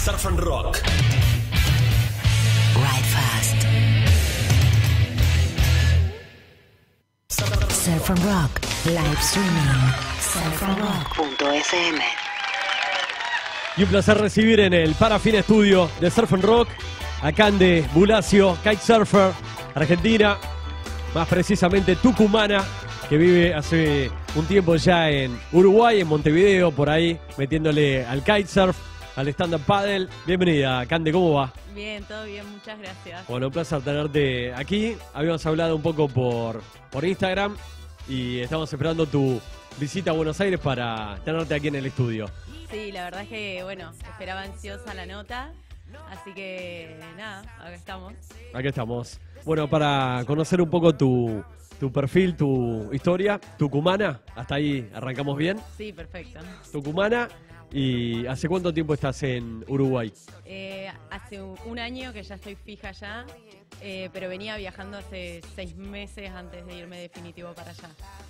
Surf and Rock. Ride fast. Surf and Rock. Live streaming. surfandrock.fm. Y un placer recibir en el Parafin Estudio de Surf and Rock a Cande Bulacio, kitesurfer, argentina, más precisamente tucumana, que vive hace un tiempo ya en Uruguay, en Montevideo, por ahí, metiéndole al kitesurf, al stand-up paddle. Bienvenida, Cande, ¿cómo va? Bien, todo bien, muchas gracias. Bueno, un placer tenerte aquí. Habíamos hablado un poco por Instagram y estamos esperando tu visita a Buenos Aires para tenerte aquí en el estudio. Sí, la verdad es que, bueno, esperaba ansiosa la nota, así que nada, acá estamos. Aquí estamos. Bueno, para conocer un poco tu perfil, tu historia, tucumana, hasta ahí arrancamos bien. Sí, perfecto. Tucumana, ¿y hace cuánto tiempo estás en Uruguay? Hace un año que ya estoy fija allá, pero venía viajando hace 6 meses antes de irme definitivo para allá.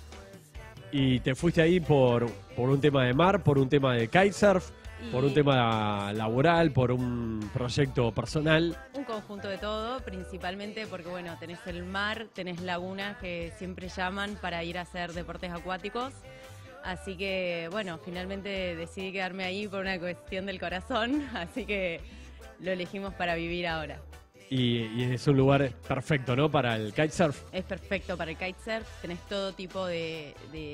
¿Y te fuiste ahí por un tema de mar, por un tema de kitesurf, por un tema laboral, por un proyecto personal? Un conjunto de todo, principalmente porque, bueno, tenés el mar, tenés lagunas que siempre llaman para ir a hacer deportes acuáticos. Así que, bueno, finalmente decidí quedarme ahí por una cuestión del corazón, así que lo elegimos para vivir ahora. Y es un lugar perfecto, ¿no?, para el kitesurf. Es perfecto para el kitesurf, tenés todo tipo de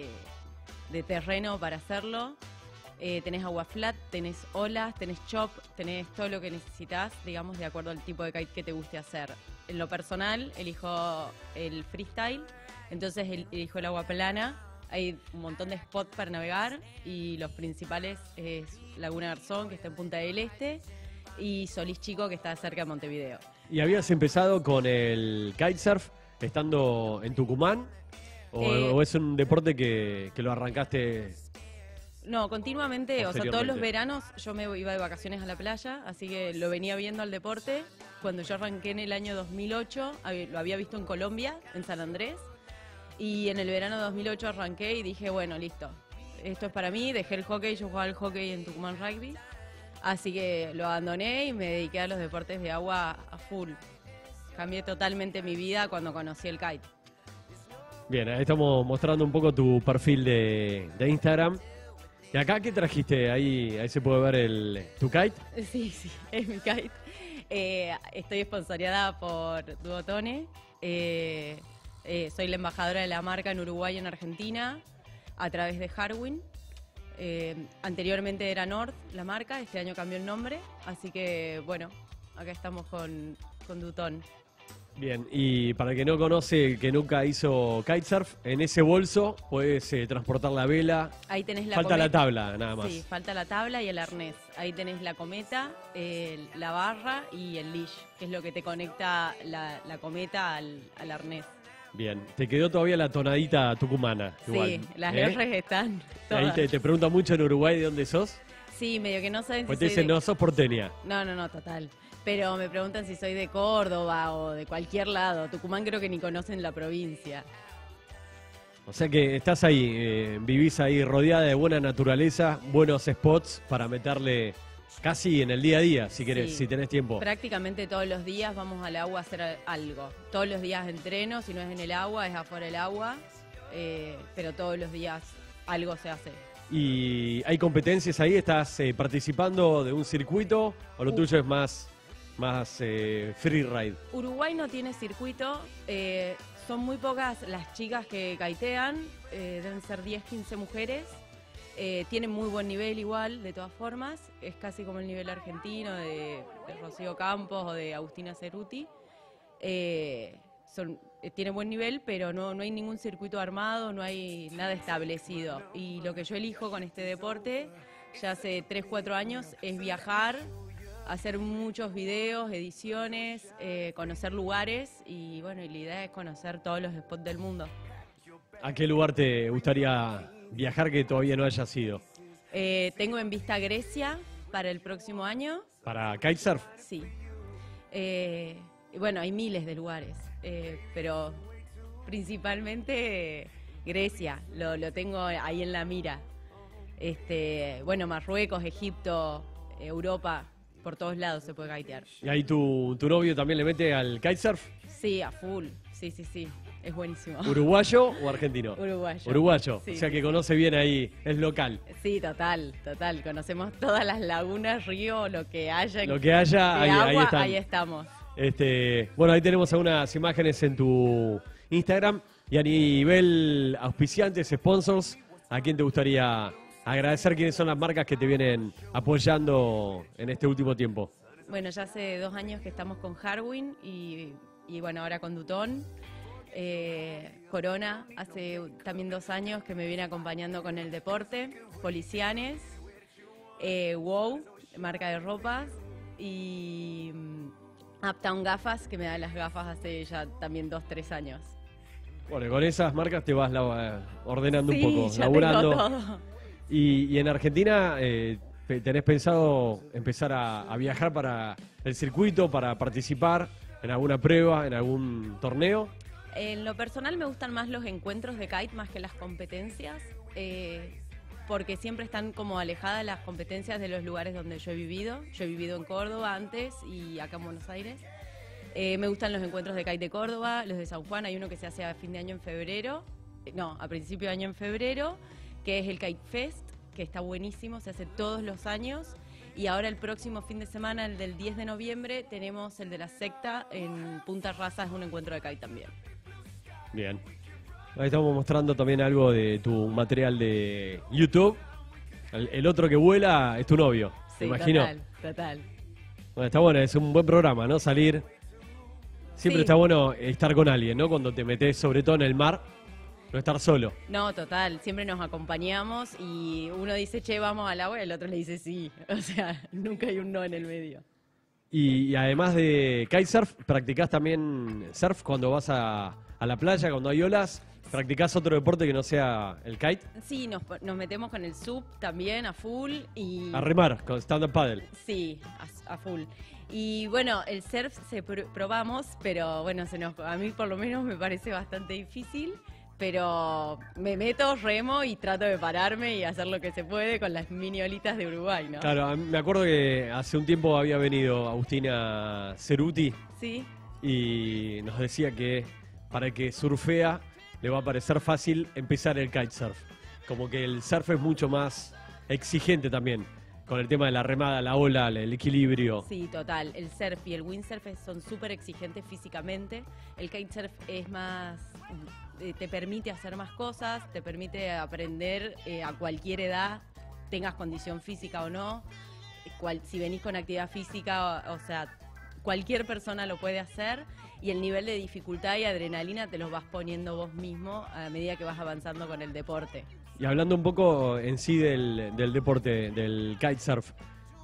terreno para hacerlo. Tenés agua flat, tenés olas, tenés chop, tenés todo lo que necesitas, digamos, de acuerdo al tipo de kite que te guste hacer. En lo personal, elijo el freestyle, entonces elijo el agua plana. Hay un montón de spots para navegar y los principales es Laguna Garzón, que está en Punta del Este, y Solís Chico, que está cerca de Montevideo. ¿Y habías empezado con el kitesurf estando en Tucumán? ¿O es un deporte que lo arrancaste? No, continuamente, o sea, todos los veranos yo me iba de vacaciones a la playa, así que lo venía viendo al deporte. Cuando yo arranqué en el año 2008, lo había visto en Colombia, en San Andrés, y en el verano de 2008 arranqué y dije, bueno, listo, esto es para mí. Dejé el hockey, yo jugaba al hockey en Tucumán Rugby, así que lo abandoné y me dediqué a los deportes de agua a full. Cambié totalmente mi vida cuando conocí el kite. Bien, ahí estamos mostrando un poco tu perfil de Instagram. ¿Y acá qué trajiste? Ahí se puede ver tu kite. Sí, es mi kite. Estoy esponsoreada por Duotone. Soy la embajadora de la marca en Uruguay y en Argentina a través de Harwin. Anteriormente era North la marca, este año cambió el nombre. Así que, bueno, acá estamos con Duton. Bien, y para el que no conoce, que nunca hizo kitesurf, en ese bolso puedes transportar la vela. Ahí tenés la falta cometa. la tabla, nada más. Sí, falta la tabla y el arnés. Ahí tenés la cometa, la barra y el leash, que es lo que te conecta la cometa al arnés. Bien, te quedó todavía la tonadita tucumana. Igual, Sí, las R's están todas. Ahí te preguntan mucho en Uruguay de dónde sos. Sí, medio que no saben Pues si te dicen, no, sos porteña. No, total. Pero me preguntan si soy de Córdoba o de cualquier lado. Tucumán creo que ni conocen la provincia. O sea que estás ahí, vivís ahí rodeada de buena naturaleza, buenos spots para meterle casi en el día a día, si querés, Sí. si tenés tiempo. Prácticamente todos los días vamos al agua a hacer algo. Todos los días entreno, si no es en el agua, es afuera del agua. Pero todos los días algo se hace. ¿Y hay competencias ahí? ¿Estás participando de un circuito o lo tuyo es más free ride? Uruguay no tiene circuito, son muy pocas las chicas que kitean, deben ser 10, 15 mujeres, tienen muy buen nivel igual, de todas formas, es casi como el nivel argentino de Rocío Campos o de Agustina Ceruti. Tiene buen nivel, pero no hay ningún circuito armado, no hay nada establecido. Y lo que yo elijo con este deporte, ya hace 3, 4 años, es viajar, hacer muchos videos, ediciones, conocer lugares y bueno, y la idea es conocer todos los spots del mundo. ¿A qué lugar te gustaría viajar que todavía no hayas ido? Tengo en vista Grecia para el próximo año. ¿Para kitesurf? Sí. Y bueno, hay miles de lugares, pero principalmente Grecia, lo tengo ahí en la mira. Bueno, Marruecos, Egipto, Europa, por todos lados se puede kitear. ¿Y ahí tu novio también le mete al kitesurf? Sí, a full. Sí, sí, sí. Es buenísimo. ¿Uruguayo o argentino? Uruguayo. Uruguayo, Sí, o sea sí, que sí. conoce bien ahí, es local. Sí, total, total. Conocemos todas las lagunas, ríos, lo que haya. Lo que haya, de ahí agua, están. ahí estamos. Bueno, ahí tenemos algunas imágenes en tu Instagram. Y a nivel auspiciantes, sponsors, ¿a quién te gustaría agradecer? ¿Quiénes son las marcas que te vienen apoyando en este último tiempo? Bueno, ya hace 2 años que estamos con Harwin y bueno, ahora con Dutton. Corona, hace también 2 años que me viene acompañando con el deporte. Policianes, WOW, marca de ropas, y Uptown Gafas, que me da las gafas hace ya también 2-3 años. Bueno, con esas marcas te vas ordenando Sí, un poco, ya laburando. tengo todo. Y en Argentina, ¿tenés pensado empezar a viajar para el circuito, para participar en alguna prueba, en algún torneo? En lo personal me gustan más los encuentros de kite más que las competencias, porque siempre están como alejadas las competencias de los lugares donde yo he vivido. Yo he vivido en Córdoba antes y acá en Buenos Aires. Me gustan los encuentros de kite de Córdoba, los de San Juan. Hay uno que se hace a fin de año en febrero, a principio de año en febrero, que es el Kite Fest, que está buenísimo, se hace todos los años. Y ahora el próximo fin de semana, el del 10 de noviembre, tenemos el de la secta en Punta Rasa, es un encuentro de kite también. Bien. Ahí estamos mostrando también algo de tu material de YouTube. El otro que vuela es tu novio, Sí, me imagino. total. Bueno, está bueno, es un buen programa, ¿no? Salir. Siempre Sí. está bueno estar con alguien, ¿no? Cuando te metes, sobre todo en el mar, no estar solo. No, total, siempre nos acompañamos y uno dice, che, vamos al agua, y el otro le dice sí. O sea, nunca hay un no en el medio. Y además de kitesurf, ¿practicás también surf cuando vas a la playa, cuando hay olas? ¿Practicás otro deporte que no sea el kite? Sí, nos metemos con el sub también a full y... A remar, con stand-up paddle. Sí, a full. Y bueno, el surf probamos, pero bueno, a mí por lo menos me parece bastante difícil, pero me meto, remo y trato de pararme y hacer lo que se puede con las mini olitas de Uruguay, ¿no? Claro, me acuerdo que hace un tiempo había venido Agustina Ceruti Sí, y nos decía que para el que surfea le va a parecer fácil empezar el kitesurf. Como que el surf es mucho más exigente también, con el tema de la remada, la ola, el equilibrio. sí, total. El surf y el windsurf son súper exigentes físicamente. El kitesurf es más... te permite hacer más cosas, te permite aprender a cualquier edad, tengas condición física o no. Si venís con actividad física, o sea, cualquier persona lo puede hacer, y el nivel de dificultad y adrenalina te los vas poniendo vos mismo a medida que vas avanzando con el deporte. Y hablando un poco en sí del deporte, del kitesurf,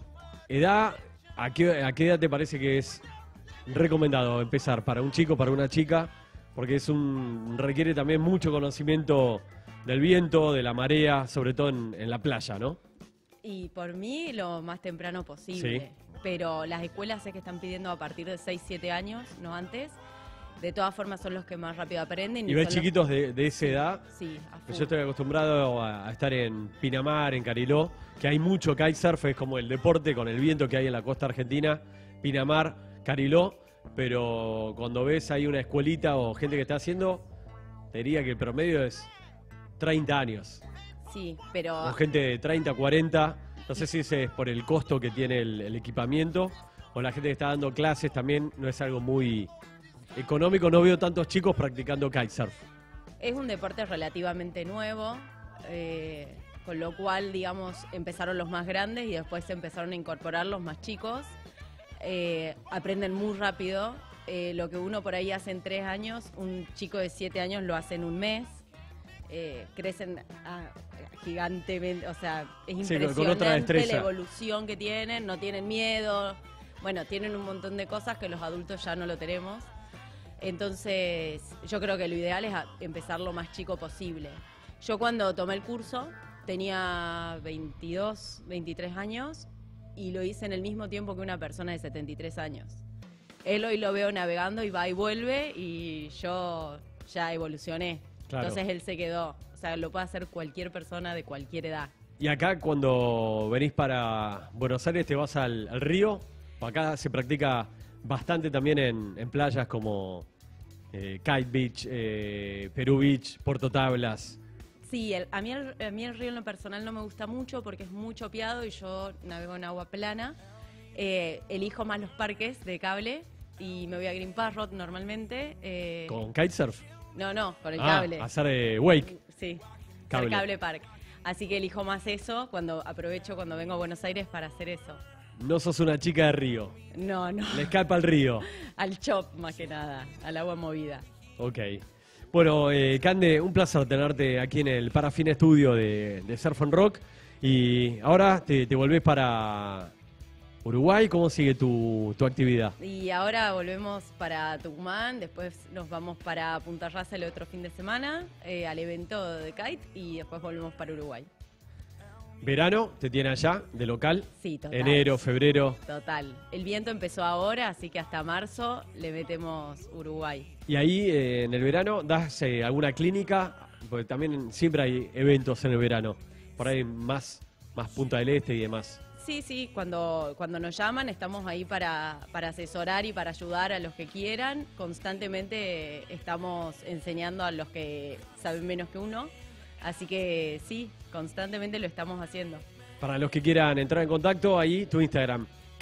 ¿a qué edad te parece que es recomendado empezar para un chico, para una chica? Porque requiere también mucho conocimiento del viento, de la marea, sobre todo en la playa, ¿no? Y por mí lo más temprano posible. Sí. Pero las escuelas sé que están pidiendo a partir de 6-7 años, no antes. De todas formas son los que más rápido aprenden. Y ves son los- chiquitos de esa edad. Sí, a full. Yo estoy acostumbrado a estar en Pinamar, en Cariló, que hay mucho kitesurf, es como el deporte con el viento que hay en la costa argentina. Pinamar, Cariló, pero cuando ves ahí una escuelita o gente que está haciendo, te diría que el promedio es 30 años. Sí, pero O gente de 30, 40. No sé si ese es por el costo que tiene el equipamiento o la gente que está dando clases también no es algo muy económico. No veo tantos chicos practicando kitesurf. es un deporte relativamente nuevo, con lo cual, digamos, empezaron los más grandes y después se empezaron a incorporar los más chicos. Aprenden muy rápido. Lo que uno por ahí hace en 3 años, un chico de 7 años lo hace en un mes. Crecen gigantemente, o sea, es Sí, con otra impresionante destreza. la evolución que tienen, no tienen miedo, bueno, tienen un montón de cosas que los adultos ya no lo tenemos. Entonces, yo creo que lo ideal es empezar lo más chico posible. Yo cuando tomé el curso tenía 22, 23 años y lo hice en el mismo tiempo que una persona de 73 años. Él hoy lo veo navegando y va y vuelve y yo ya evolucioné. Claro. Entonces él se quedó. O sea, lo puede hacer cualquier persona de cualquier edad. Y acá cuando venís para Buenos Aires te vas al río. Acá se practica bastante también en playas como Kite Beach, Perú Beach, Puerto Tablas. Sí, a mí el río en lo personal no me gusta mucho porque es muy chopeado y yo navego en agua plana. Elijo más los parques de cable y me voy a Green Parrot normalmente. ¿Con kitesurf? No, con el cable. Hacer wake. Sí, Cable. cable park. Así que elijo más eso aprovecho cuando vengo a Buenos Aires para hacer eso. No sos una chica de río. No. Le escapa al río. Al chop más que nada, al agua movida. Ok. Bueno, Cande, un placer tenerte aquí en el Parafine Estudio de Surf and Rock. Y ahora te volvés para Uruguay. ¿Cómo sigue tu actividad? Y ahora volvemos para Tucumán, después nos vamos para Punta Rasa el otro fin de semana, al evento de kite, y después volvemos para Uruguay. ¿Verano te tiene allá, de local? Sí, total. Enero, febrero. Total. El viento empezó ahora, así que hasta marzo le metemos Uruguay. Y ahí, en el verano, ¿das alguna clínica? Porque también siempre hay eventos en el verano. Por ahí más Punta del Este y demás. Sí, cuando nos llaman estamos ahí para asesorar y para ayudar a los que quieran. Constantemente estamos enseñando a los que saben menos que uno. Así que sí, constantemente lo estamos haciendo. Para los que quieran entrar en contacto, ahí tu Instagram,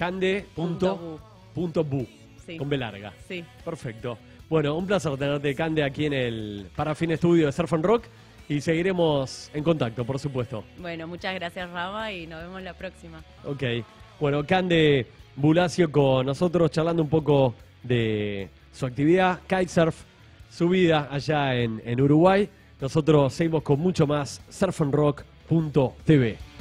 cande.bu, Sí. con B larga. Sí. Perfecto. Bueno, un placer tenerte, Cande, aquí en el Parafine Estudio de Surf and Rock. Y seguiremos en contacto, por supuesto. Bueno, muchas gracias, Rama, y nos vemos la próxima. Ok. Bueno, Cande Bulacio con nosotros charlando un poco de su actividad, kitesurf, su vida allá en Uruguay. Nosotros seguimos con mucho más surfandrock.tv.